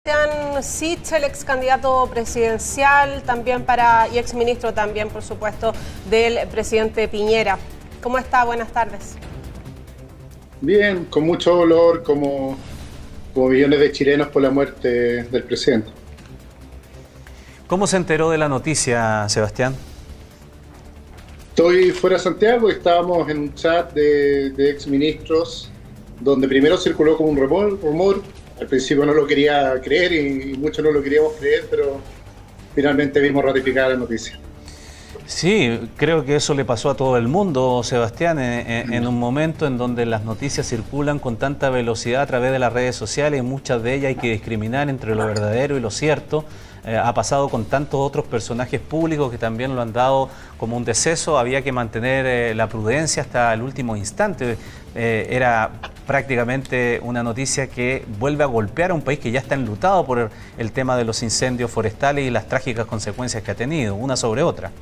Sebastián Sichel, ex candidato presidencial y ex ministro también, por supuesto, del presidente Piñera. ¿Cómo está? Buenas tardes. Bien, con mucho dolor, como millones de chilenos por la muerte del presidente. ¿Cómo se enteró de la noticia, Sebastián? Estoy fuera de Santiago y estábamos en un chat de ex ministros donde primero circuló como un rumor. Al principio no lo quería creer y muchos no lo queríamos creer, pero finalmente vimos ratificada la noticia. Sí, creo que eso le pasó a todo el mundo, Sebastián, en un momento en donde las noticias circulan con tanta velocidad a través de las redes sociales y muchas de ellas hay que discriminar entre lo verdadero y lo cierto. Ha pasado con tantos otros personajes públicos que también lo han dado como un deceso. Había que mantener la prudencia hasta el último instante. Era prácticamente una noticia que vuelve a golpear a un país que ya está enlutado por el tema de los incendios forestales y las trágicas consecuencias que ha tenido, una sobre otra.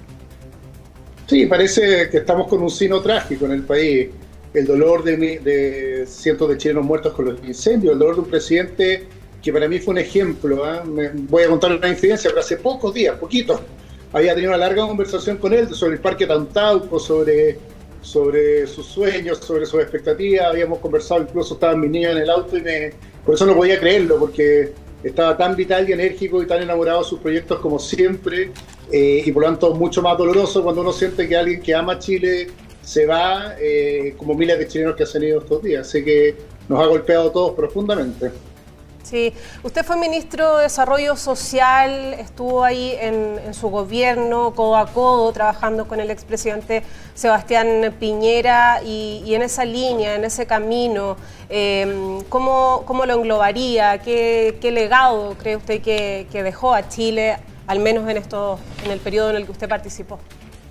Sí, parece que estamos con un signo trágico en el país. El dolor de cientos de chilenos muertos con los incendios, el dolor de un presidente que para mí fue un ejemplo. Voy a contar una incidencia, pero hace pocos días, poquito, había tenido una larga conversación con él sobre el Parque Tantauco, sobre sus sueños, sobre sus expectativas. Habíamos conversado, incluso estaban mis niños en el auto y por eso no podía creerlo, porque estaba tan vital y enérgico y tan enamorado de sus proyectos como siempre, y por lo tanto mucho más doloroso cuando uno siente que alguien que ama Chile se va, como miles de chilenos que han ido estos días. Así que nos ha golpeado a todos profundamente. Sí, usted fue ministro de Desarrollo Social, estuvo ahí en su gobierno, codo a codo, trabajando con el expresidente Sebastián Piñera y en esa línea, en ese camino, ¿cómo lo englobaría? ¿Qué legado cree usted que dejó a Chile, al menos en el periodo en el que usted participó?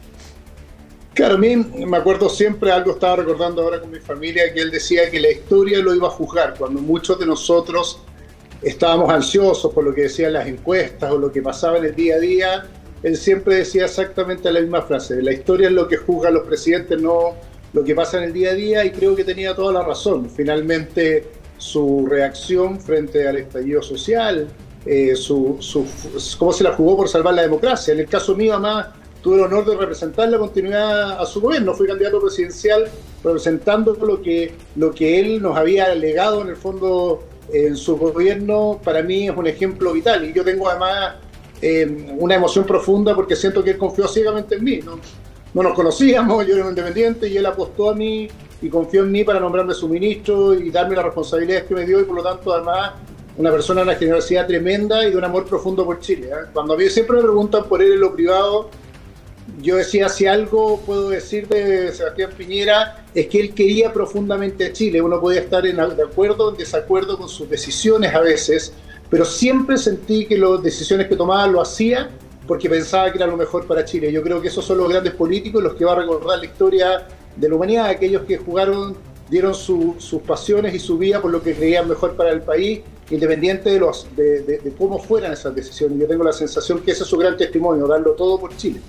Claro, a mí me acuerdo siempre, algo estaba recordando ahora con mi familia, que él decía que la historia lo iba a juzgar, cuando muchos de nosotros estábamos ansiosos por lo que decían las encuestas o lo que pasaba en el día a día. Él siempre decía exactamente la misma frase: la historia es lo que juzga a los presidentes, no lo que pasa en el día a día, y creo que tenía toda la razón. Finalmente, su reacción frente al estallido social, cómo se la jugó por salvar la democracia. En el caso mío, además, tuve el honor de representar la continuidad a su gobierno. Fui candidato presidencial representando lo que él nos había legado en el fondo en su gobierno. Para mí es un ejemplo vital, y yo tengo además una emoción profunda porque siento que él confió ciegamente en mí. No nos conocíamos, yo era un independiente y él apostó a mí y confió en mí para nombrarme su ministro y darme las responsabilidades que me dio, y por lo tanto además una persona de una generosidad tremenda y de un amor profundo por Chile. Cuando a mí siempre me preguntan por él en lo privado, yo decía, si algo puedo decir de Sebastián Piñera es que él quería profundamente a Chile. Uno podía estar de acuerdo o en desacuerdo con sus decisiones a veces, pero siempre sentí que las decisiones que tomaba lo hacía porque pensaba que era lo mejor para Chile. Yo creo que esos son los grandes políticos, los que va a recordar la historia de la humanidad, aquellos que dieron sus pasiones y su vida por lo que creían mejor para el país, independiente de cómo fueran esas decisiones. Yo tengo la sensación que ese es su gran testimonio, darlo todo por Chile.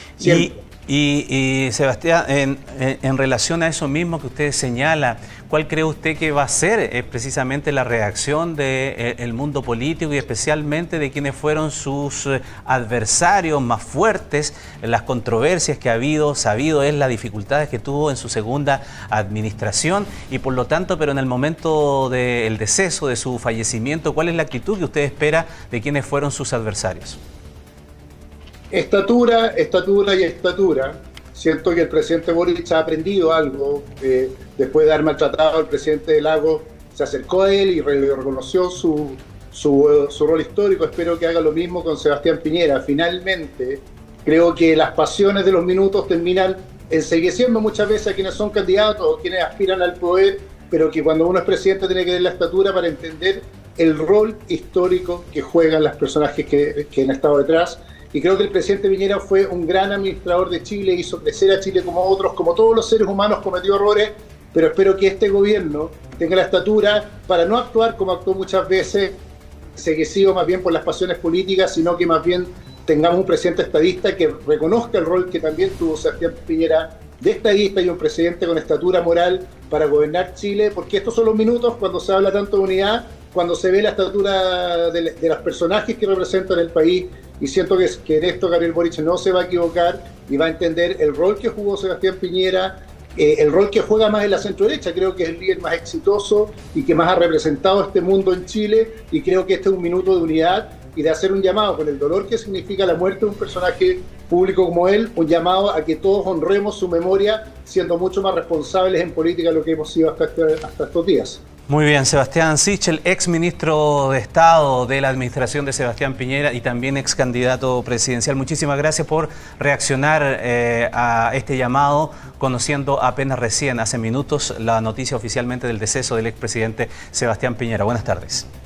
Y Sebastián, en relación a eso mismo que usted señala, ¿cuál cree usted que va a ser precisamente la reacción del mundo político y especialmente de quienes fueron sus adversarios más fuertes, las controversias que ha habido, sabido es las dificultades que tuvo en su segunda administración y por lo tanto, pero en el momento del deceso, de su fallecimiento, ¿cuál es la actitud que usted espera de quienes fueron sus adversarios? Estatura y estatura. Siento que el presidente Boric ha aprendido algo. Después de haber maltratado al presidente Lagos, se acercó a él y reconoció su rol histórico. Espero que haga lo mismo con Sebastián Piñera. Finalmente, creo que las pasiones de los minutos terminan encegueciendo muchas veces a quienes son candidatos o quienes aspiran al poder, pero que cuando uno es presidente tiene que tener la estatura para entender el rol histórico que juegan los personajes que han estado detrás. Y creo que el presidente Piñera fue un gran administrador de Chile, hizo crecer a Chile como otros, como todos los seres humanos, cometió errores, pero espero que este gobierno tenga la estatura para no actuar como actuó muchas veces, enceguecido más bien por las pasiones políticas, sino que más bien tengamos un presidente estadista que reconozca el rol que también tuvo Sebastián Piñera de estadista y un presidente con estatura moral para gobernar Chile, porque estos son los minutos cuando se habla tanto de unidad, cuando se ve la estatura de los personajes que representan el país, y siento que en esto Gabriel Boric no se va a equivocar y va a entender el rol que jugó Sebastián Piñera, el rol que juega más en la centro-derecha. Creo que es el líder más exitoso y que más ha representado este mundo en Chile, y creo que este es un minuto de unidad y de hacer un llamado, con el dolor que significa la muerte de un personaje público como él, un llamado a que todos honremos su memoria, siendo mucho más responsables en política de lo que hemos sido hasta estos días. Muy bien, Sebastián Sichel, ex ministro de Estado de la administración de Sebastián Piñera y también ex candidato presidencial. Muchísimas gracias por reaccionar a este llamado, conociendo apenas recién, hace minutos, la noticia oficialmente del deceso del expresidente Sebastián Piñera. Buenas tardes.